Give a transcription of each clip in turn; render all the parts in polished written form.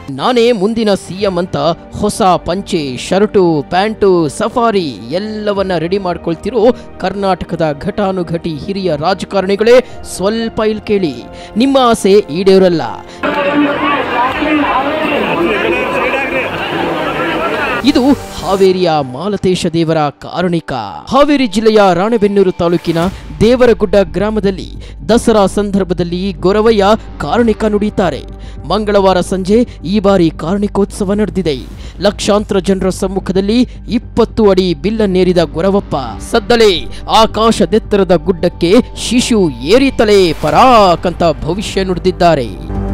ನಾನೇ ಮುಂದಿನ ಸಿಎಂ ಅಂತ ಹೊಸ ಪಂಚೆ, ಶರ್ಟು, ಪ್ಯಾಂಟು, ಸಫಾರಿ ಎಲ್ಲವನ್ನ ರೆಡಿ ಮಾಡ್ಕೊಳ್ತಿರೋ ಕರ್ನಾಟಕದ ಘಟಾನುಘಟಿ ಹಿರಿಯ ರಾಜಕಾರಣಿಗಳೇ, ಸ್ವಲ್ಪ ಇಲ್ಲಿ ಕೇಳಿ, ನಿಮ್ಮ ಆಸೆ ಈಡೇರಲ್ಲ. ಇದು ಹಾವೇರಿಯ ಮಾಲತೇಶ ದೇವರ ಕಾರುಣಿಕ. ಹಾವೇರಿ ಜಿಲ್ಲೆಯ ರಾಣೆಬೆನ್ನೂರು ತಾಲೂಕಿನ ದೇವರಗುಡ್ಡ ಗ್ರಾಮದಲ್ಲಿ ದಸರಾ ಸಂದರ್ಭದಲ್ಲಿ ಗೊರವಯ್ಯ ಕಾರುಣಿಕ ನುಡಿತಾರೆ. ಮಂಗಳವಾರ ಸಂಜೆ ಈ ಬಾರಿ ಕಾರುಣಿಕೋತ್ಸವ ನಡೆದಿದೆ. ಲಕ್ಷಾಂತರ ಜನರ ಸಮ್ಮುಖದಲ್ಲಿ 20 ಅಡಿ ಬಿಲ್ಲನ್ನೇರಿದ ಗೊರವಪ್ಪ ಸದ್ದಲೇ ಆಕಾಶದೆತ್ತರದ ಗುಡ್ಡಕ್ಕೆ ಶಿಶು ಏರಿತಲೇ ಪರಾಕ್ ಅಂತ ಭವಿಷ್ಯ ನುಡಿದಿದ್ದಾರೆ.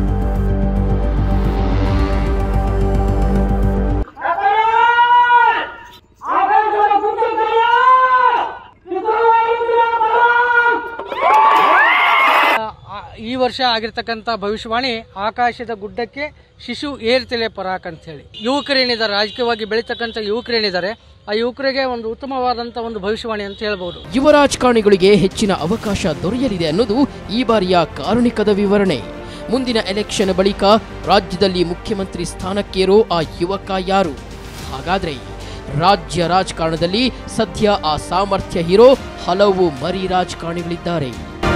ಈ ವರ್ಷ ಆಗಿರ್ತಕ್ಕಂಥ ಭವಿಷ್ಯವಾಣಿ ಆಕಾಶದ ಗುಡ್ಡಕ್ಕೆ ಶಿಶು ಏರ್ತಲೆ ಪರಾಕ್ ಅಂತ ಹೇಳಿ. ಯುವಕರೇನಿದ್ದಾರೆ, ರಾಜಕೀಯವಾಗಿ ಬೆಳೀತಕ್ಕಂಥ ಯುವಕರೇನಿದ್ದಾರೆ, ಆ ಯುವಕರಿಗೆ ಒಂದು ಉತ್ತಮವಾದಂಥ ಒಂದು ಭವಿಷ್ಯವಾಣಿ ಅಂತ ಹೇಳ್ಬಹುದು. ಯುವ ರಾಜಕಾರಣಿಗಳಿಗೆ ಹೆಚ್ಚಿನ ಅವಕಾಶ ದೊರೆಯಲಿದೆ ಅನ್ನೋದು ಈ ಬಾರಿಯ ಕಾರುಣಿಕದ ವಿವರಣೆ. ಮುಂದಿನ ಎಲೆಕ್ಷನ್ ಬಳಿಕ ರಾಜ್ಯದಲ್ಲಿ ಮುಖ್ಯಮಂತ್ರಿ ಸ್ಥಾನಕ್ಕೇರೋ ಆ ಯುವಕ ಯಾರು? ಹಾಗಾದ್ರೆ ರಾಜ್ಯ ರಾಜಕಾರಣದಲ್ಲಿ ಸದ್ಯ ಆ ಸಾಮರ್ಥ್ಯ ಹೀರೋ ಹಲವು ಮರಿ ರಾಜಕಾರಣಿಗಳಿದ್ದಾರೆ.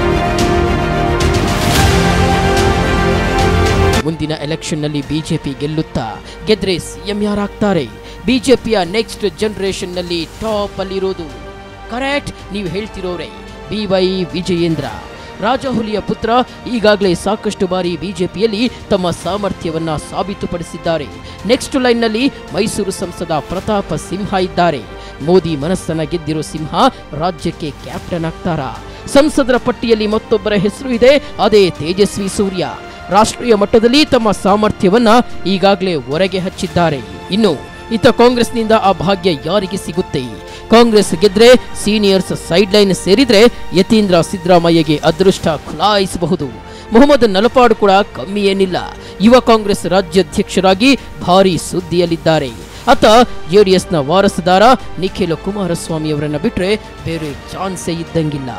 ಮುಂದಿನ ಎಲೆಕ್ಷನ್ನಲ್ಲಿ ಬಿಜೆಪಿ ಗೆದ್ರೆ ಸಿಎಂ ಯಾರಾಗ್ತಾರೆ? ಬಿಜೆಪಿಯ ನೆಕ್ಸ್ಟ್ ಜನರೇಷನ್ ನಲ್ಲಿ ಟಾಪ್ ಅಲ್ಲಿರೋದು ಕರೆಕ್ಟ್, ನೀವು ಹೇಳ್ತಿರೋರೆ BY ವಿಜಯೇಂದ್ರ. ರಾಜಹುಲಿಯ ಪುತ್ರ ಈಗಾಗಲೇ ಸಾಕಷ್ಟು ಬಾರಿ ಬಿಜೆಪಿಯಲ್ಲಿ ತಮ್ಮ ಸಾಮರ್ಥ್ಯವನ್ನ ಸಾಬೀತುಪಡಿಸಿದ್ದಾರೆ. ನೆಕ್ಸ್ಟ್ ಲೈನ್ನಲ್ಲಿ ಮೈಸೂರು ಸಂಸದ ಪ್ರತಾಪ ಸಿಂಹ ಇದ್ದಾರೆ. ಮೋದಿ ಮನಸ್ಸನ್ನ ಗೆದ್ದಿರೋ ಸಿಂಹ ರಾಜ್ಯಕ್ಕೆ ಕ್ಯಾಪ್ಟನ್ ಆಗ್ತಾರಾ? ಸಂಸದರ ಪಟ್ಟಿಯಲ್ಲಿ ಮತ್ತೊಬ್ಬರ ಹೆಸರು ಇದೆ, ಅದೇ ತೇಜಸ್ವಿ ಸೂರ್ಯ. ರಾಷ್ಟ್ರೀಯ ಮಟ್ಟದಲ್ಲಿ ತಮ್ಮ ಸಾಮರ್ಥ್ಯವನ್ನ ಈಗಾಗಲೇ ಹೊರಗೆ ಹಚ್ಚಿದ್ದಾರೆ. ಇನ್ನು ಇತ್ತ ಕಾಂಗ್ರೆಸ್ನಿಂದ ಆ ಭಾಗ್ಯ ಯಾರಿಗೆ ಸಿಗುತ್ತೆ? ಕಾಂಗ್ರೆಸ್ ಗೆದ್ರೆ ಸೀನಿಯರ್ಸ್ ಸೈಡ್ ಲೈನ್ ಸೇರಿದ್ರೆ ಯತೀಂದ್ರ ಸಿದ್ದರಾಮಯ್ಯಗೆ ಅದೃಷ್ಟ ಖುಲಾಯಿಸಬಹುದು. ಮೊಹಮ್ಮದ್ ನಲಪಾಡು ಕೂಡ ಕಮ್ಮಿ ಏನಿಲ್ಲ. ಯುವ ಕಾಂಗ್ರೆಸ್ ರಾಜ್ಯಾಧ್ಯಕ್ಷರಾಗಿ ಭಾರಿ ಸುದ್ದಿಯಲ್ಲಿದ್ದಾರೆ. ಅತ್ತ ಜೆಡಿಎಸ್ನ ವಾರಸುದಾರ ನಿಖಿಲ್ ಕುಮಾರಸ್ವಾಮಿ ಅವರನ್ನ ಬಿಟ್ರೆ ಬೇರೆ ಚಾನ್ಸೇ ಇದ್ದಂಗಿಲ್ಲ.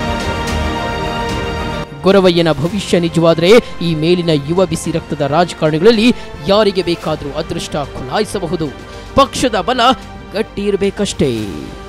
ಗೊರವಯ್ಯನ ಭವಿಷ್ಯ ನಿಜವಾದರೆ ಈ ಮೇಲಿನ ಯುವ ಬಿಸಿ ರಕ್ತದ ರಾಜಕಾರಣಿಗಳಲ್ಲಿ ಯಾರಿಗೆ ಬೇಕಾದರೂ ಅದೃಷ್ಟ ಖುಲಾಯಿಸಬಹುದು. ಪಕ್ಷದ ಬಲ ಗಟ್ಟಿ ಇರಬೇಕಷ್ಟೇ.